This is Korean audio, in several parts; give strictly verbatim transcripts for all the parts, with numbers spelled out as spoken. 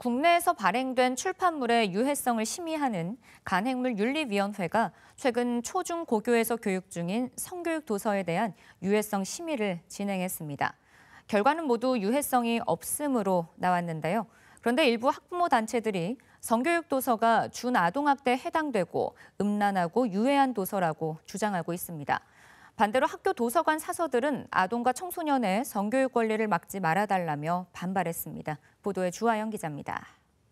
국내에서 발행된 출판물의 유해성을 심의하는 간행물윤리위원회가 최근 초중고교에서 교육 중인 성교육 도서에 대한 유해성 심의를 진행했습니다. 결과는 모두 유해성이 없음으로 나왔는데요. 그런데 일부 학부모 단체들이 성교육 도서가 준아동학대에 해당되고 음란하고 유해한 도서라고 주장하고 있습니다. 반대로 학교 도서관 사서들은 아동과 청소년의 성교육 권리를 막지 말아달라며 반발했습니다. 보도에 주하영 기자입니다.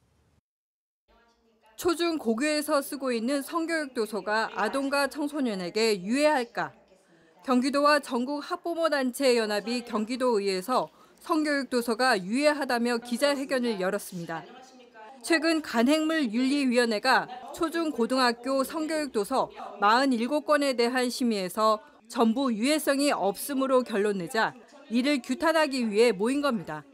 초중 고교에서 쓰고 있는 성교육 도서가 아동과 청소년에게 유해할까? 경기도와 전국 학부모 단체 연합이 경기도의회에서 성교육 도서가 유해하다며 기자회견을 열었습니다. 최근 간행물윤리위원회가 초중 고등학교 성교육 도서 사십칠 권에 대한 심의에서 전부 유해성이 없음으로 결론 내자 이를 규탄하기 위해 모인 겁니다.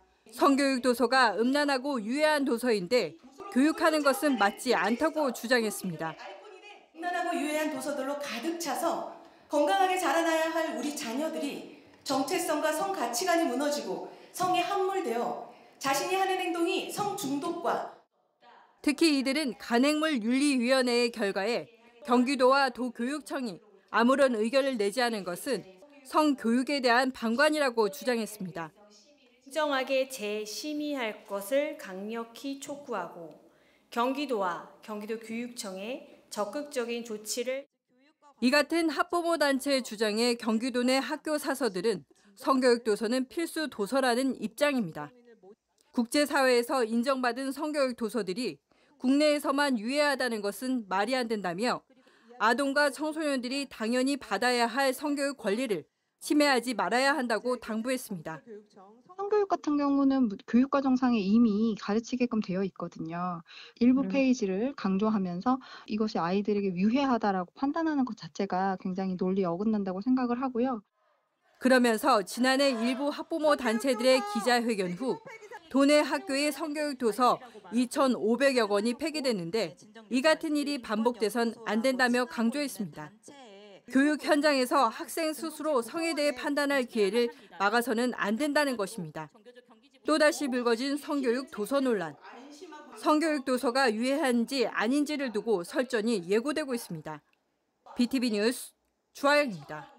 성교육 도서가 음란하고 유해한 도서인데 교육하는 것은 맞지 않다고 주장했습니다. 음란하고 유해한 도서들로 가득 차서 건강하게 자라나야 할 우리 자녀들이 정체성과 성 가치관이 무너지고 성에 함몰되어 자신이 하는 행동이 성 중독과 특히 이들은 간행물윤리위원회의 결과에 경기도와 도교육청이 아무런 의견을 내지 않은 것은 성교육에 대한 방관이라고 주장했습니다. 공정하게 재심의할 것을 강력히 촉구하고 경기도와 경기도 교육청에 적극적인 조치를 이 같은 학부모 단체의 주장에 경기도 내 학교 사서들은 성교육 도서는 필수 도서라는 입장입니다. 국제사회에서 인정받은 성교육 도서들이 국내에서만 유해하다는 것은 말이 안 된다며 아동과 청소년들이 당연히 받아야 할 성교육 권리를 침해하지 말아야 한다고 당부했습니다. 성교육 같은 경우는 교육과정상에 이미 가르치게끔 되어 있거든요. 일부 음. 페이지를 강조하면서 이것이 아이들에게 유해하다라고 판단하는 것 자체가 굉장히 논리에 어긋난다고 생각을 하고요. 그러면서 지난해 일부 학부모 단체들의 기자회견 후 도내 학교의 성교육 도서 이천오백여 권이 폐기됐는데 이 같은 일이 반복돼선 안 된다며 강조했습니다. 교육 현장에서 학생 스스로 성에 대해 판단할 기회를 막아서는 안 된다는 것입니다. 또다시 불거진 성교육 도서 논란. 성교육 도서가 유해한지 아닌지를 두고 설전이 예고되고 있습니다. 비티비 뉴스 주하영입니다.